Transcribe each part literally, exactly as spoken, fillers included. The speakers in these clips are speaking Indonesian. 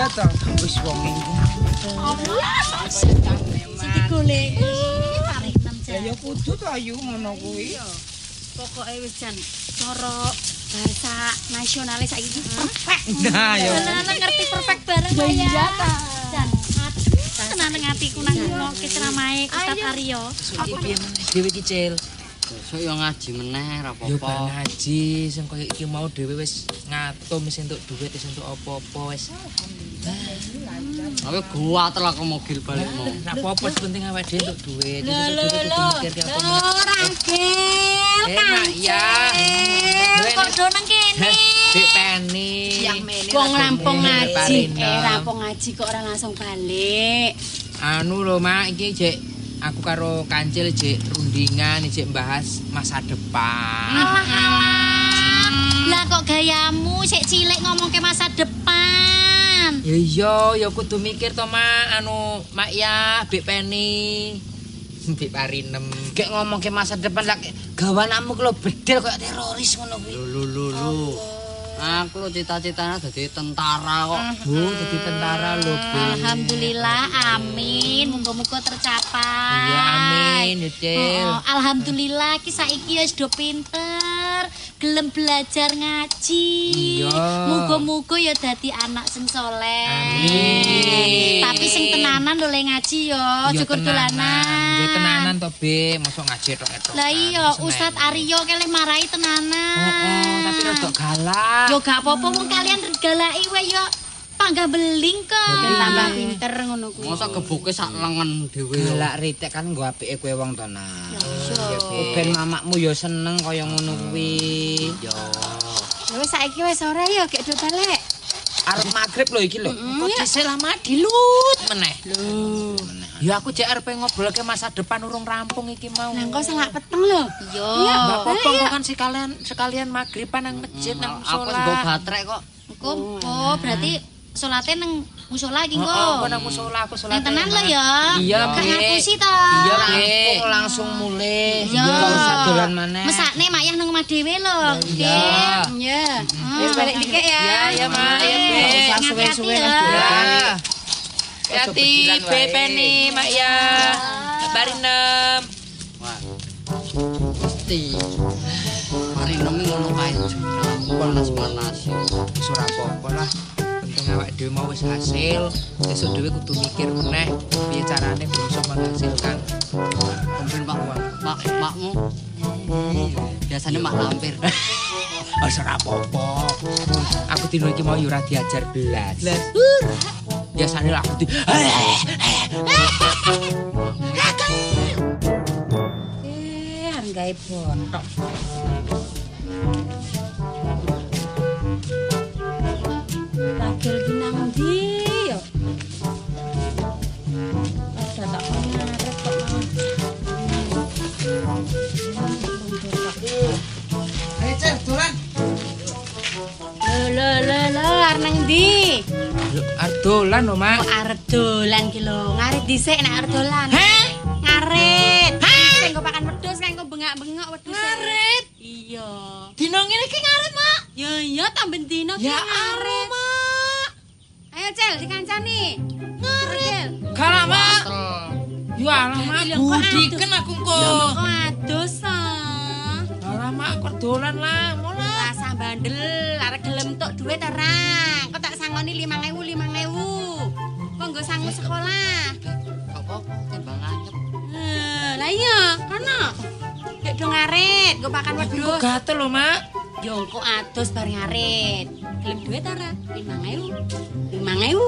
iya toh. Wis wong iki. Allah, sing digoleki tarik enam jam. Ya kudu to ayu ngono kuwi. Pokoke wis jan cara bahasa nasionalis saiki perfect. Nah, ya. Lah ngerti perfect bareng ya. Iya ta. Jan tenan ngatiku nang ngoke ceramahe Ustaz Aryo. Iki piye meneh dhewe iki Cil? Besok yo ngaji meneh ora Yo apa-apa. bar ngaji sing koyo iki mau dhewe wis ngatum wis entuk dhuwit wis entuk apa-apa wis. Aku kuat lah ke mobil balikmu. Nak apa-apa penting awake dhewe entuk dhuwit. Lho lho lho. Lho ragil kan. Iya. Kok do nang kene. Dik Peni. Wong rampung ngaji. Eh rampung ngaji kok ora langsung balik. Anu lho Mak iki jek aku karo Kancil jek rundingan jek bahas masa depan. Lah kok gayamu sik cilik ngomong ke masa depan. Ya iya, ya kudu mikir to Mak, anu Mak ya, Bik Peni. Bik Parinem. Gek ngomong ke masa depan lak gawananmu kelo bedel koyo teroris ngono kuwi. Lho lho lho. Aku lho cita-citane dadi tentara kok. Bu, jadi tentara lho, Bu. Alhamdulillah, amin. Muga-muga tercapai. Iya, amin, ya, Cil. Oh, alhamdulillah ki saiki wis do pinter, gelem belajar ngaji. Iya. Muga-muga ya dadi anak sing saleh. Amin. Tapi sing tenanan lho le ngaji ya, Ya cukur tenanan. dolanan. Ya tenanan to, Be. Mosok ngaji tok-tok. Lah iya, Ustaz Aryo keleh marahi tenanan. Heeh, tapi rada galak. Yo gak apa-apa wong kalian regalaki wae yo panggah beling kok. Ben tambah pinter ngono kuwi. Mosok gebuke sak lengen dhewe. Galak ritek kan nggo apike kowe wong to nah. Iya. Ben mamakmu ya seneng kaya ngono kuwi. Yo. Ya wis saiki wis sore ya gek do balik. Arep magrib lho iki lho. Kok dhisik lama dilut meneh. Lho. Ya aku jek arep ngobrolke masa depan urung rampung iki mau. Lah engko selak peteng lho. Iya. Enggak apa-apa kok kan sekalian sekalian magriban nang masjid nang Aku musala. wis nggo baterai kok. Engko oh berarti salate nang musala iki engko. Heeh, kok nang musala aku salat. Nang tenan lho ya. Iya, Gak Bi. ngapusi to. Iya, Bi. Rampung langsung mulih. Iya. Enggak usah dolan maneh. Mesakne mak yah nang omah dhewe lho. Iya. Iya. Wis balik dikek ya. Iya, iya, Mak. Iya, Bi. Usah suwe-suwe Hati-hati Mas ya. dolan. Hati Bepeni, Mak ya. Barinem. Wah. Mesti. Mari nemi ngono kae. Panas-panas. Wis ora apa-apa lah. Penting awake dhewe mau wis hasil. Esuk dhewe kudu mikir meneh piye carane bisa menghasilkan. Mungkin Pak Pak Makmu. Biasanya mak lampir. Wis ora apa-apa. Aku dino iki mau yo ora diajar belas. Biasane lah aku di Eh, arep gawe bontok. Ragil ki nang ndi yo? Ada tak ngarep kok mau. Ayo Cil, dolan. Lho lho lho lho arep nang ndi? arep dolan lho, Mak. Kok arep dolan ki lho. Ngarit dhisik nek arep dolan. Heh? Ngarit. Sing nggo pakan wedhus kang nggo bengak-bengok wedhus. Ngarit. Iya. Dino ngene iki ngarit, Mak. Ya iya tamben dino ki Ya ngarit. Mak. Ayo Cel dikancani. Ngarit. Galak, Mak. Yo alah, Mak. Lho, kok Budiken aku Kok kok. adus ah. Alah, Mak, kok dolan lah, mola. Rasa bandel, arek gelem entuk duit ora? Kok tak sangoni lima ewu lima ewu. Kok nggo sangu sekolah. Kok apa timbang anyep. Eh, lah iya, kono. Gek do ngarit, nggo pakan Kok wedhus. gatel lho, Mak. Yo kok adus bar ngarit. Gelem duit ora? lima ewu. lima ewu.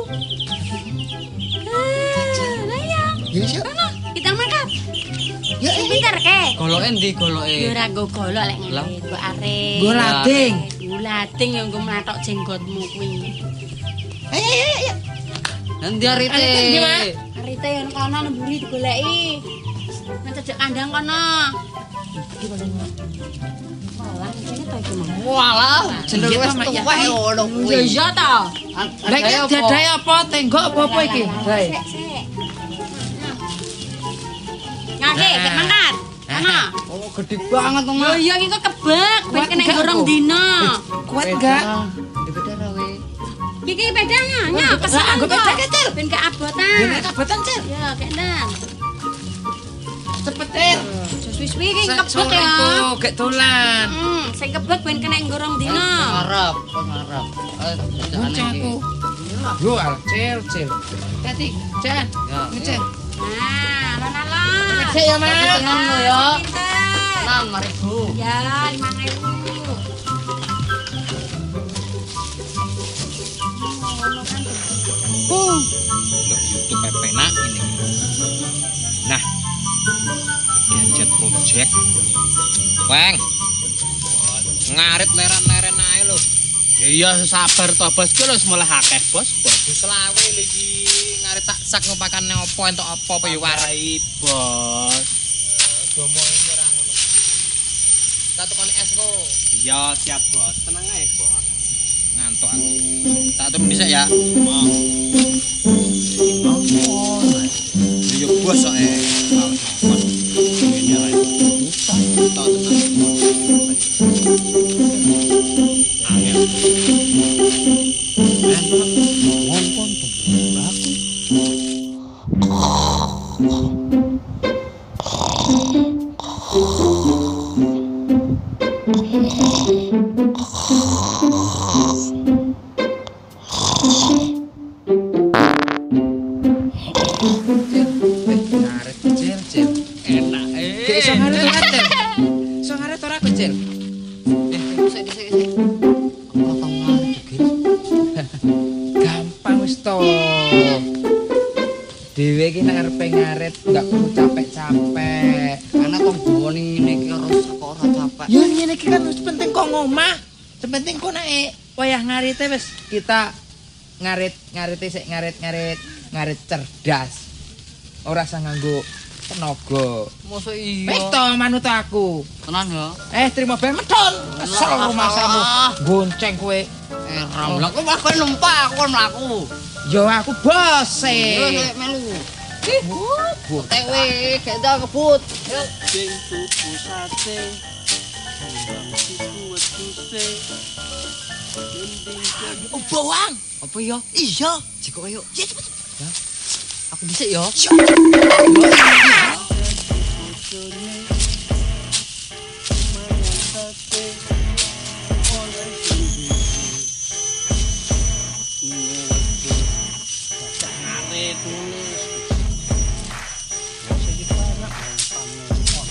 Eh, lah iya. Ya wis. Kono, kita mangkat. Ya Sing pinter ke? Goloke ndi goloke? Yo ora nggo golok lek ngarit, kok arek. Nggo lading. Nggo lading yo nggo mlathok jenggotmu kuwi. Ayo ayo ayo. Nanti arite. Arite ndi, Mak? Arite yang kono nemburi digoleki. Nang cedek kandang kono. Walah, ngene to iki mah. Walah, jeneng Iya, wis Mak, ya. tuwek ngono kuwi. Ya iya to. Lah iki dadae apa? Tenggok apa-apa iki? Bae. Sik, sik. Ngake, gek mangkat. Kono. Oh, gede banget to, Yo Mak. iya iki kok kebak, ben Kuat kena enggak, gorong Bu? dina. Kuat enggak? Dipedara we. Iki pedangnya, nya pesan Nggo kok. pedang, Cil. Ben gak abotan. Ben kabotan, Cil. Ya, kendang. Cepet, Cil. Suwi-suwi iki kebek Sore ya. ku gek dolan. Hmm, sing kebek ben kena ngorong dina. Ngarep, kok ngarep. Eh, jangan iki. Bocahku. Yo al cil cil. Tati, Jan. Ya, Ngecek. Nah, alon-alon. Ngecek ya, Mas. Tenang lo ya. Pinter. Enam ribu. Ya, lima ribu. Uh. Loh, YouTube pepenak ini. Nah. Gadget project. Weng. Ngarit leren-leren ae lho. Iya sabar to bos, ki wis mulai akeh bos. Bos Selawe lho iki ngarit tak sak ngopakane opo entuk opo apa ya warai. warai bos. Domo iki ora ngono. Tak tukone es kok. Iya siap bos, tenang ae bos. Ngantuk aku. Tak turun dhisik ya. Yo bos kok eh. Ngene ae. Tak tenang. Angel. Ngomong aku. Ngaret kecil, cil. Enak eh. Kayak iso ngaret ora, Cil? Iso ngaret ora kecil? Eh, sik sik sik. Potong ngarep iki. Gampang wis to. Dewe iki nek arepe ngaret enggak perlu capek-capek. Ana tonggo ngene iki harus kok ora capek. Ya ngene iki kan wis penting kok ngomah. Sepenting kok nek Wayah ngarite wis kita ngarit ngarite sik ngarit-ngarit ngarit cerdas. Ora usah nganggo tenaga. Mosok iya. Wis to manut aku. Tenan ya. Eh terima ben medhon. Kesel rumah samu. Gonceng kowe. Eh, ramlak kok aku numpak aku mlaku. Yo aku bos Yo e. sik melu. Bu. Tewe gak ada kebut. Yo. Sing tuku sate. Sing tuku wedhuse. Mending jadi oh bawang. Apa ya? Iya. Jiko ayo. Ya cepet. Aku dhisik ya. bojone. Mangan sate. Oleh suwi. Nuwede. Baca ngarit nulis. Wis iki parah gampang.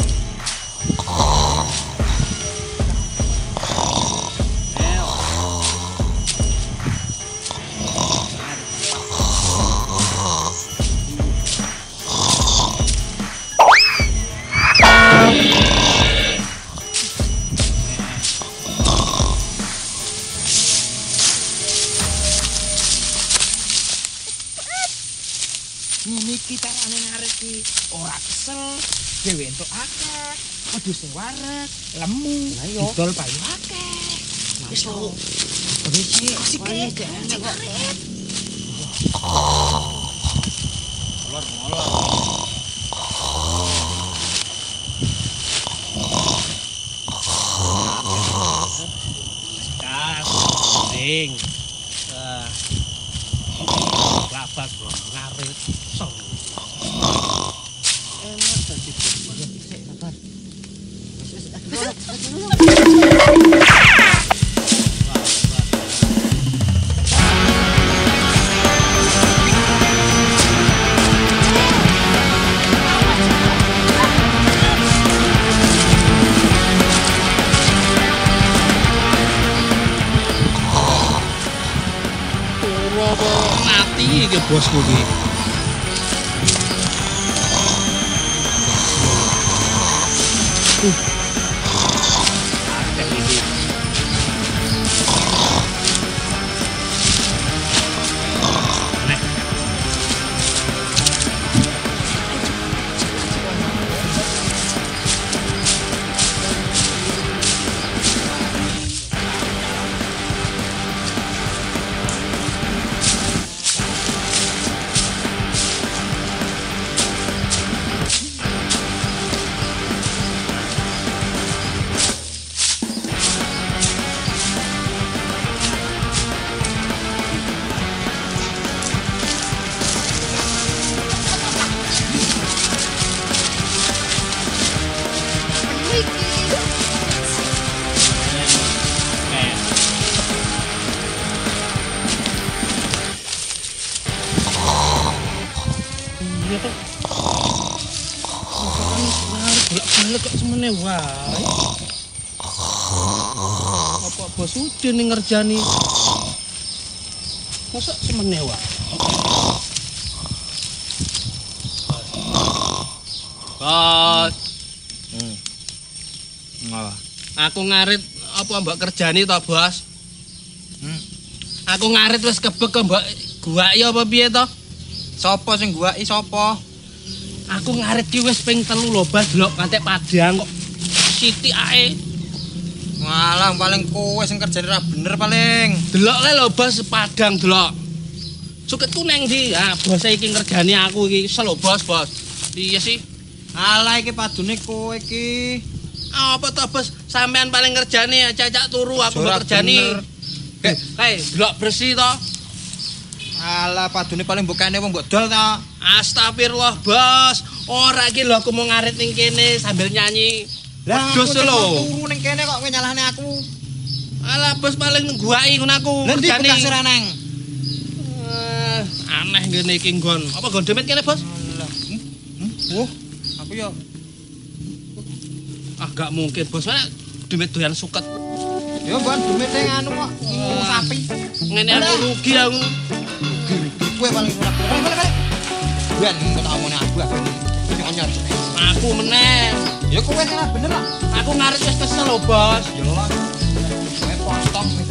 Ngene iki carane ngarit iki ora kesel, dhewe entuk akeh, wedhus waret, lemu, didol payu akeh. Wis to. Wis sik sik ngarit. Kas, sing. Ah. Labak ngarit song. Enak dadi bos. Mati iki bosku iki. to. Bolak-balik kok semene wae. Apa bos Udin ning ngerjani? Masa semene wae. Bos. Hmm. Ngono. Aku ngarit apa mbok kerjani to, Bos? Hmm. Aku ngarit wis kebek kok mbok guwaki apa piye to? Sopo sing guwaki sapa? Aku ngarit ki wis ping telu lho, Bas, delok kantek padang kok sithik ae. Malah paling kowe sing kerjane ra bener paling. Delok le lho, Bos, padang delok. Suketku neng ndi? Ha, bos iki ngerjani aku iki. Sel lho, Bos, Bos. Piye sih? Alah iki padune kowe iki. Apa to, Bos? Sampean paling ngerjani cacak turu aku mbok kerjani. Kae, kae delok bersih to. Alah padune paling mbokane wong mbok dol ta. Astagfirullah, Bos. Ora iki lho aku mau ngarit ning kene sambil nyanyi. Lah Wedhus lho. Turu ning kene kok kowe nyalahne aku. Alah, Bos paling ngguwaki ngono aku Lah ndi kerjani. bekas reneng? Eh, aneh ngene iki nggon. Apa nggon demit kene, Bos? Alah. Hmm? Wah, aku ya Ah, gak mungkin, Bos. Mana demit doyan suket. ya mbon demit sing anu kok ngomong sapi. Ngene aku rugi aku. Kowe paling ora. Balik balik balik. Ben kok tak omongne aku aku sing anyar. Aku meneh. Ya kowe sing bener lah. Aku ngarit wis kesel lho, Bos. Ya lah. Kowe potong